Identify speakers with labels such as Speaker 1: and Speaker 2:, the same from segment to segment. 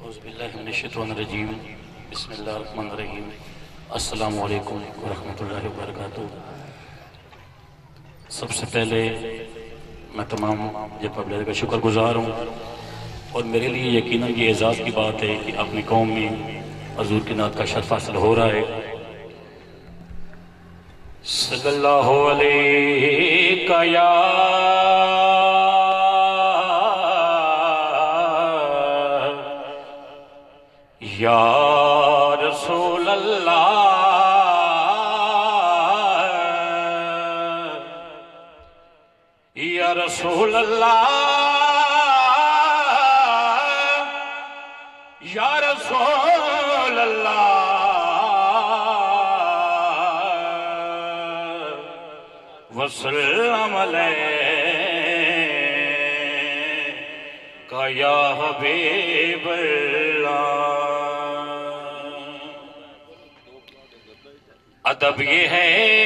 Speaker 1: اعوذ باللہ من الشیطان الرجیم بسم اللہ الرحمن الرحیم السلام علیکم ورحمۃ اللہ وبرکاتہ۔ سب سے پہلے میں تمام یہ پبلک کا شکر گزار ہوں، اور میرے لیے یقیناً یہ اعزاز کی بات ہے کہ اپنی قوم میں حضور کی نعت کا شرف حاصل ہو رہا ہے۔ صلی اللہ علیہ یا یا رسول اللہ، یا رسول اللہ، یا رسول اللہ، وسلم علیکہ یا حبیب اللہ۔ ادب یہ ہے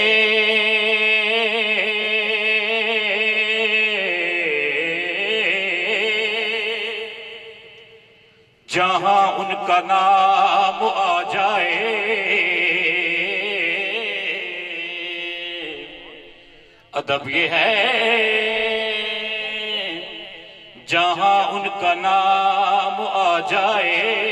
Speaker 1: جہاں ان کا نام آ جائے، ادب یہ ہے جہاں ان کا نام آ جائے،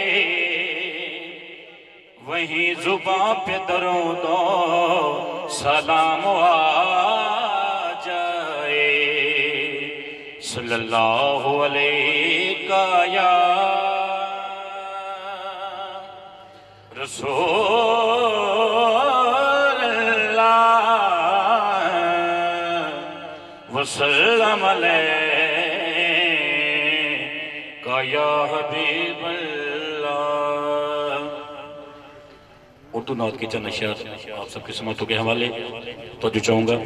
Speaker 1: وہیں زباں پہ درود و سلام آ جائے۔ صلی اللہ علیہ یا رسول اللہ، وسلم علیکہ یا حبیب اللہ۔ اردو نعت کی چند اشعار آپ سب کی سماعتوں کے حوالے توجہ چاہوں گا۔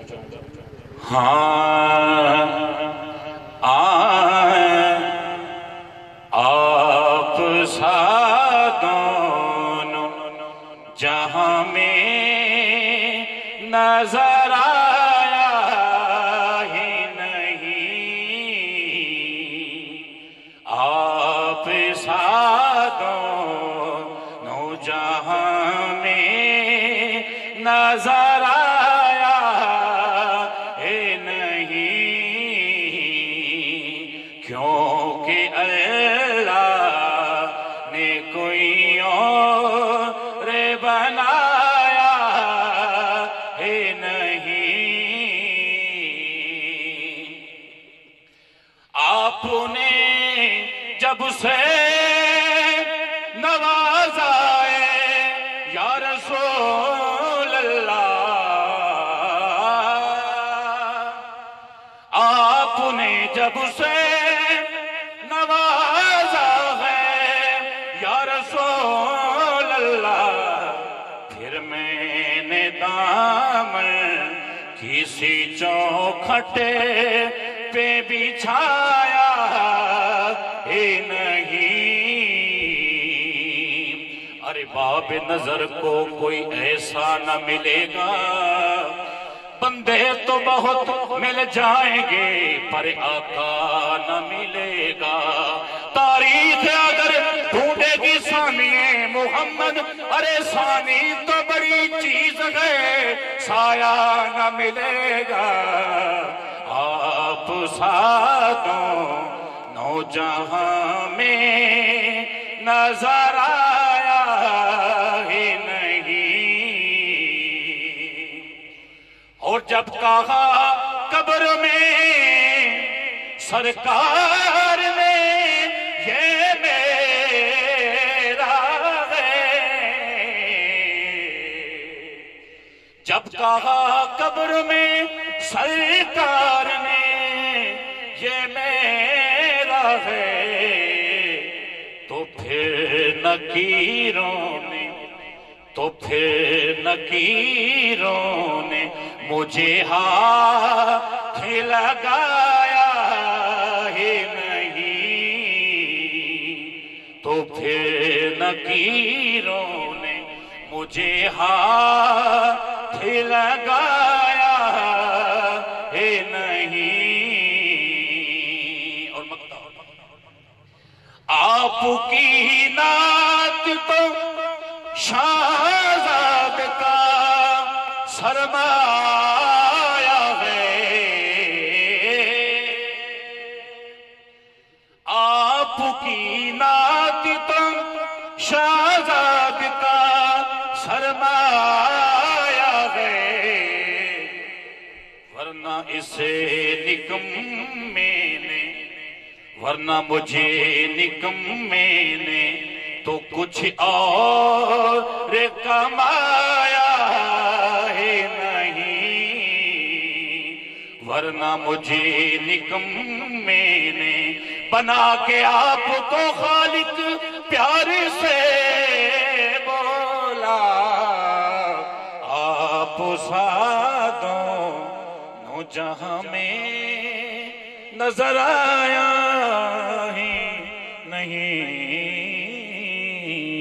Speaker 1: آپ سا دونوں جہاں میں نظر آیا ہی نہیں، آپ سا دونوں جہاں میں نظر آیا ہے نہیں، کیونکہ اللہ نے کوئی اور بنایا ہے نہیں۔ آپ نے جب سے نوازا یا رسول اللہ، آپ نے جب سے نوازا ہے یا رسول اللہ، پھر میں نے دامن کسی چوکھٹے پہ بچھایا ہی نہیں۔ ارے باب نظر کو کوئی ایسا نہ ملے گا، بندے تو بہت مل جائیں گے پر آقا نہ ملے گا۔ تاریخ اگر ڈھونڈے گی ثانی محمد، ارے ثانی تو بڑی چیز ہے، سایہ نہ ملے گا۔ آپ ساتوں جہاں میں نظر آیا ہی نہیں، اور جب کہا قبر میں سرکار نے یہ میرا ہے، جب کہا قبر میں سرکار نے یہ میرا ہے، تو پھر نکیروں نے مجھے ہاتھ لگایا ہی نہیں، تو پھر نکیروں نے مجھے ہاتھ لگایا ہی نہیں۔ اور مقطع آپ کی نعت تو شہزاد کا سرمایہ ہے، آپ کی نعت تو شہزاد کا سرمایہ ہے، ورنہ اسے نکمے نے، ورنہ مجھے نکمے نے تو کچھ اور کمایا ہے نہیں، ورنہ مجھے نکمے نے بنا کے آپ کو خالق پیار سے بولا، آپ سادوں نو جہاں میں نظر آیا ہی نہیں۔